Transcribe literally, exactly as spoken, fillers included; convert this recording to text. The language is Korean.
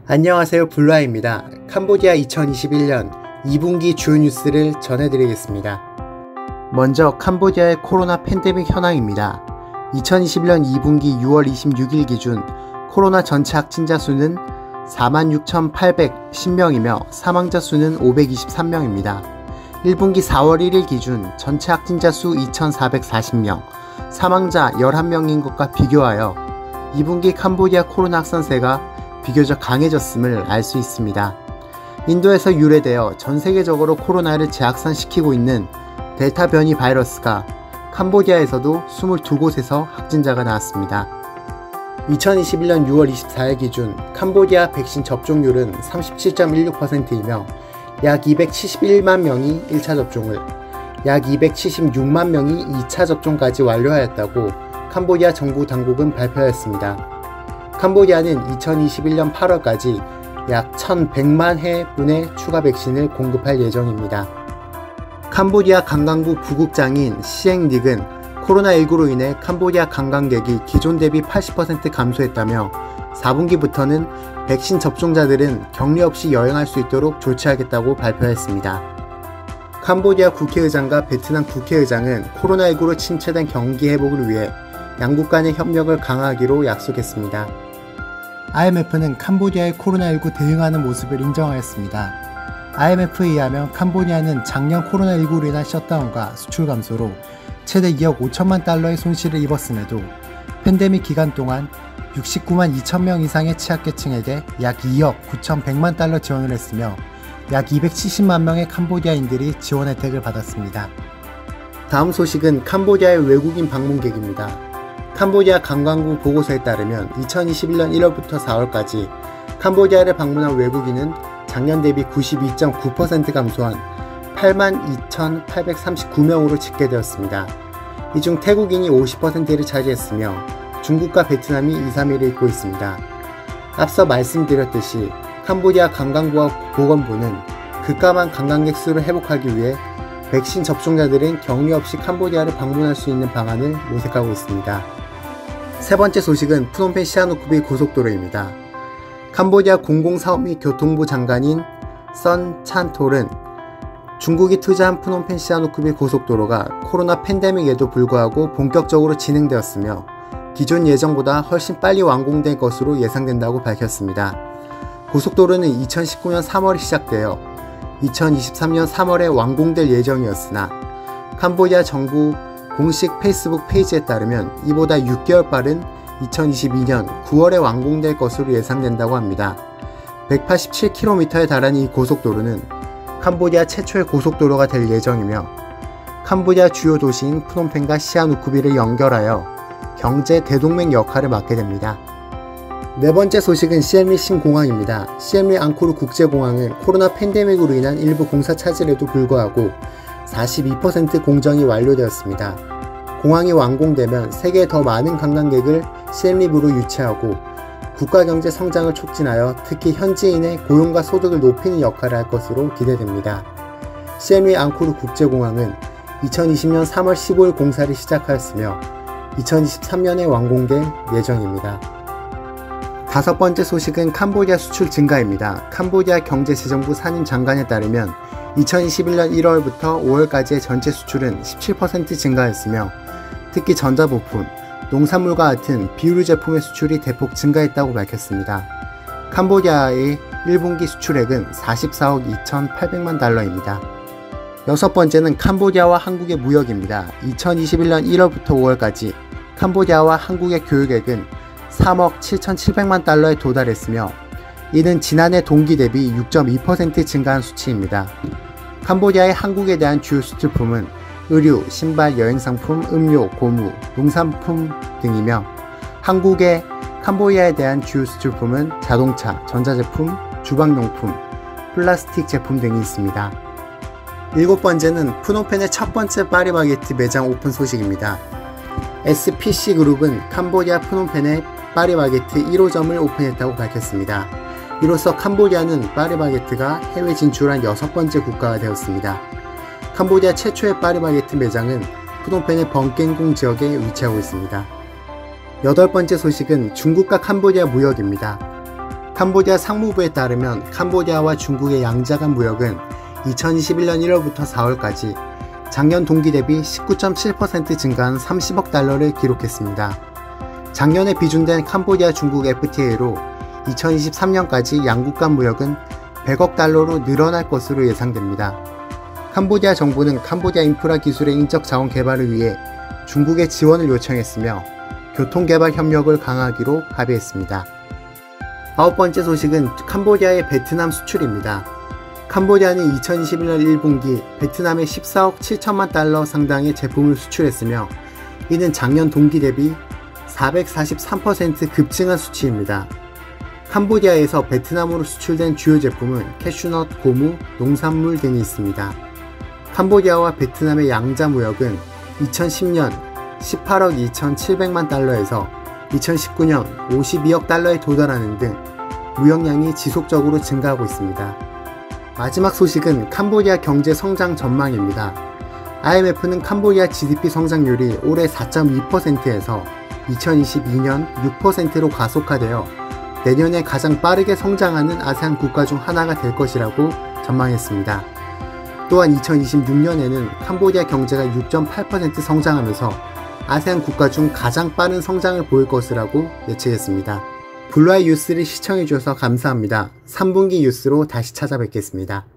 안녕하세요, 블루아입니다. 캄보디아 이천이십일 년 이 분기 주요 뉴스를 전해드리겠습니다. 먼저 캄보디아의 코로나 팬데믹 현황입니다. 이천이십일 년 이 분기 유월 이십육일 기준 코로나 전체 확진자 수는 사만 육천팔백십 명이며 사망자 수는 오백이십삼 명입니다. 일 분기 사월 일일 기준 전체 확진자 수 이천사백사십 명, 사망자 열한 명인 것과 비교하여 이 분기 캄보디아 코로나 확산세가 비교적 강해졌음을 알 수 있습니다. 인도에서 유래되어 전 세계적으로 코로나를 재확산시키고 있는 델타 변이 바이러스가 캄보디아에서도 이십이 곳에서 확진자가 나왔습니다. 이천이십일 년 유월 이십사일 기준 캄보디아 백신 접종률은 삼십칠 점 일육 퍼센트이며 약 이백칠십일만 명이 일 차 접종을, 약 이백칠십육만 명이 이 차 접종까지 완료하였다고 캄보디아 정부 당국은 발표하였습니다. 캄보디아는 이천이십일 년 팔월까지 약 천백만 회분의 추가 백신을 공급할 예정입니다. 캄보디아 관광부 부국장인 시엥 닉은 코로나 십구로 인해 캄보디아 관광객이 기존 대비 팔십 퍼센트 감소했다며 사 분기부터는 백신 접종자들은 격리 없이 여행할 수 있도록 조치하겠다고 발표했습니다. 캄보디아 국회의장과 베트남 국회의장은 코로나 십구로 침체된 경기 회복을 위해 양국 간의 협력을 강화하기로 약속했습니다. 아이엠에프는 캄보디아의 코로나 십구 대응하는 모습을 인정하였습니다. 아이엠에프에 의하면 캄보디아는 작년 코로나 십구로 인한 셧다운과 수출 감소로 최대 이억 오천만 달러의 손실을 입었음에도 팬데믹 기간 동안 육십구만 이천 명 이상의 취약계층에게 약 이억 구천백만 달러 지원을 했으며 약 이백칠십만 명의 캄보디아인들이 지원 혜택을 받았습니다. 다음 소식은 캄보디아의 외국인 방문객입니다. 캄보디아 관광부 보고서에 따르면 이천이십일 년 일월부터 사월까지 캄보디아를 방문한 외국인은 작년 대비 구십이 점 구 퍼센트 감소한 팔만 이천팔백삼십구 명으로 집계되었습니다. 이 중 태국인이 오십 퍼센트를 차지했으며 중국과 베트남이 이, 삼 위를 잇고 있습니다. 앞서 말씀드렸듯이 캄보디아 관광부와 보건부는 급감한 관광객 수를 회복하기 위해 백신 접종자들은 격리 없이 캄보디아를 방문할 수 있는 방안을 모색하고 있습니다. 세 번째 소식은 프놈펜 시아누쿠비 고속도로입니다. 캄보디아 공공사업 및 교통부 장관인 선 찬톨은 중국이 투자한 프놈펜 시아누쿠비 고속도로가 코로나 팬데믹에도 불구하고 본격적으로 진행되었으며 기존 예정보다 훨씬 빨리 완공될 것으로 예상된다고 밝혔습니다. 고속도로는 이천십구 년 삼월에 시작되어 이천이십삼 년 삼월에 완공될 예정이었으나 캄보디아 정부 공식 페이스북 페이지에 따르면 이보다 육 개월 빠른 이천이십이 년 구월에 완공될 것으로 예상된다고 합니다. 백팔십칠 킬로미터에 달하는 이 고속도로는 캄보디아 최초의 고속도로가 될 예정이며 캄보디아 주요 도시인 프놈펜과 시아누쿠비를 연결하여 경제 대동맹 역할을 맡게 됩니다. 네 번째 소식은 시엠리 신공항입니다. 시엠리 앙코르 국제공항은 코로나 팬데믹으로 인한 일부 공사 차질에도 불구하고 사십이 퍼센트 공정이 완료되었습니다. 공항이 완공되면 세계에 더 많은 관광객을 시엠리부로 유치하고 국가경제 성장을 촉진하여 특히 현지인의 고용과 소득을 높이는 역할을 할 것으로 기대됩니다. 시엠리 앙코르 국제공항은 이천이십 년 삼월 십오일 공사를 시작하였으며 이천이십삼 년에 완공될 예정입니다. 다섯 번째 소식은 캄보디아 수출 증가입니다. 캄보디아 경제재정부 산임 장관에 따르면 이천이십일 년 일월부터 오월까지의 전체 수출은 십칠 퍼센트 증가했으며 특히 전자부품, 농산물과 같은 비유류 제품의 수출이 대폭 증가했다고 밝혔습니다. 캄보디아의 일 분기 수출액은 사십사억 이천팔백만 달러입니다. 여섯 번째는 캄보디아와 한국의 무역입니다. 이천이십일 년 일월부터 오월까지 캄보디아와 한국의 교역액은 삼억 칠천칠백만 달러에 도달했으며 이는 지난해 동기 대비 육 점 이 퍼센트 증가한 수치입니다. 캄보디아의 한국에 대한 주요 수출품은 의류, 신발, 여행상품, 음료, 고무, 농산품 등이며 한국의 캄보디아에 대한 주요 수출품은 자동차, 전자제품, 주방용품, 플라스틱 제품 등이 있습니다. 일곱 번째는 프놈펜의 첫 번째 파리바게트 매장 오픈 소식입니다. 에스피씨그룹은 캄보디아 프놈펜에 파리바게트 일 호점을 오픈했다고 밝혔습니다. 이로써 캄보디아는 파리바게트가 해외 진출한 여섯 번째 국가가 되었습니다. 캄보디아 최초의 파리바게트 매장은 프놈펜의 벙깽궁 지역에 위치하고 있습니다. 여덟 번째 소식은 중국과 캄보디아 무역입니다. 캄보디아 상무부에 따르면 캄보디아와 중국의 양자간 무역은 이천이십일 년 일월부터 사월까지 작년 동기 대비 십구 점 칠 퍼센트 증가한 삼십억 달러를 기록했습니다. 작년에 비준된 캄보디아 중국 에프티에이로 이천이십삼 년까지 양국 간 무역은 백억 달러로 늘어날 것으로 예상됩니다. 캄보디아 정부는 캄보디아 인프라 기술의 인적 자원 개발을 위해 중국의 지원을 요청했으며 교통개발 협력을 강화하기로 합의했습니다. 아홉 번째 소식은 캄보디아의 베트남 수출입니다. 캄보디아는 이천이십일 년 일 분기 베트남에 십사억 칠천만 달러 상당의 제품을 수출했으며 이는 작년 동기 대비 사백사십삼 퍼센트 급증한 수치입니다. 캄보디아에서 베트남으로 수출된 주요 제품은 캐슈넛, 고무, 농산물 등이 있습니다. 캄보디아와 베트남의 양자 무역은 이천십 년 십팔억 이천칠백만 달러에서 이천십구 년 오십이억 달러에 도달하는 등 무역량이 지속적으로 증가하고 있습니다. 마지막 소식은 캄보디아 경제 성장 전망입니다. 아이엠에프는 캄보디아 지디피 성장률이 올해 사 점 이 퍼센트에서 이천이십이 년 육 퍼센트로 가속화되어 내년에 가장 빠르게 성장하는 아세안 국가 중 하나가 될 것이라고 전망했습니다. 또한 이천이십육 년에는 캄보디아 경제가 육 점 팔 퍼센트 성장하면서 아세안 국가 중 가장 빠른 성장을 보일 것이라고 예측했습니다. 블루아이 뉴스를 시청해주셔서 감사합니다. 삼 분기 뉴스로 다시 찾아뵙겠습니다.